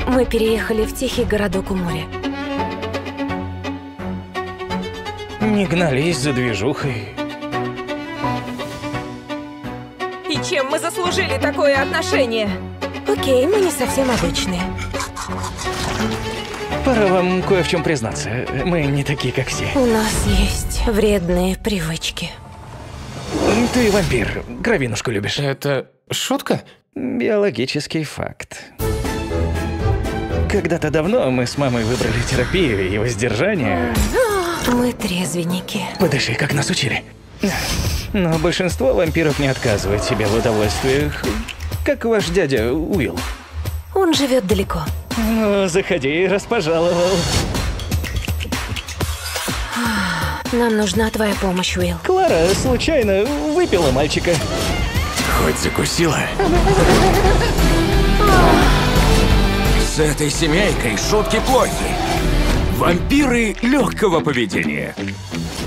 Мы переехали в тихий городок у моря. Не гнались за движухой. И чем мы заслужили такое отношение? Окей, мы не совсем обычные. Пора вам кое в чем признаться. Мы не такие, как все. У нас есть вредные привычки. Ты вампир. Кровинушку любишь. Это шутка? Биологический факт. Когда-то давно мы с мамой выбрали терапию и воздержание. Мы трезвенники. Подыши, как нас учили. Но большинство вампиров не отказывает себе в удовольствиях, как ваш дядя Уилл. Он живет далеко. Ну, заходи, раз пожаловал. Нам нужна твоя помощь, Уилл. Клара случайно выпила мальчика. Хоть закусила. С этой семейкой шутки плохи. Вампиры легкого поведения.